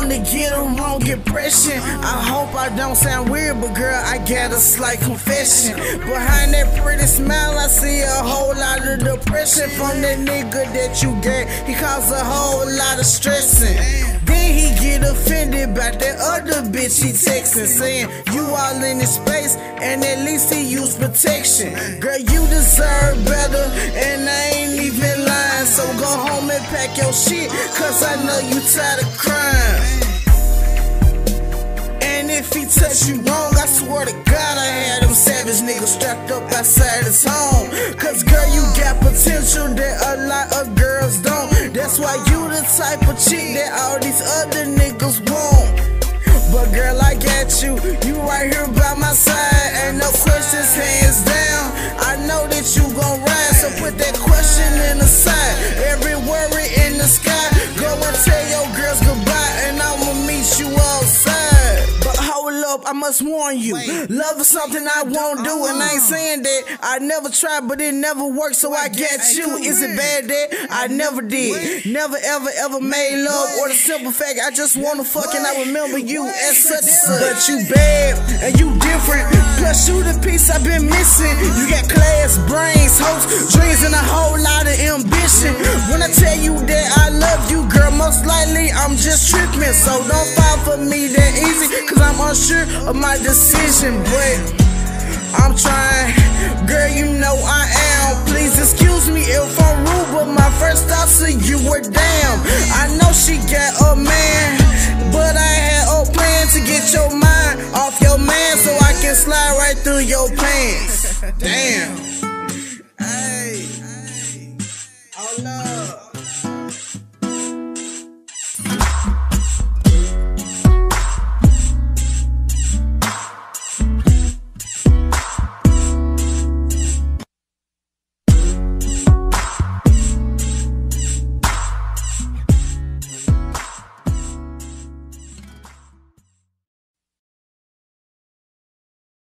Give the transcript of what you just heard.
wanna get a wrong impression. I hope I don't sound weird, but girl, I got a slight confession. Behind that pretty smile, I see a whole lot of depression from that nigga that you get. He cause a whole lot of stressing. Then he get offended about that other bitch he texting, saying you all in his space and at least he use protection. Girl, you deserve better, and I ain't even lying. So go home and pack your shit, cause I know you tired of crying. And if he touch you wrong, I swear to God I had them savage niggas strapped up outside his home. Cause girl, you got potential that a lot of girls don't. That's why you the type of chick that all these other niggas want. But girl, I got you, you right here by my side. Ain't no questions, hands down. I know that you gon' ride, so put that question in the side. Every worry in the sky, go and tell your girls goodbye, and I'ma meet you outside. But hold up, I must warn you, love is something I won't do. And I ain't saying that I never tried, but it never worked, so I got you. Is it bad that I never did? Never ever made love, or the simple fact I just wanna fuck and I remember you as such and such. But you bad and you different, plus you the piece I've been missing. You got class, brains, hopes, dreams, and a whole lot of ambition. When I tell you that I love you, girl, most likely I'm just tripping. So don't fall for me that easy, cause I'm unsure of my decision. But I'm trying, girl, you know I am. Please excuse me if I'm rude, but my first thoughts of you were damn. I know she got a man, but I had a plan to get your mind off your man, so I can slide right through your pants. Damn. Hey. Oh, love.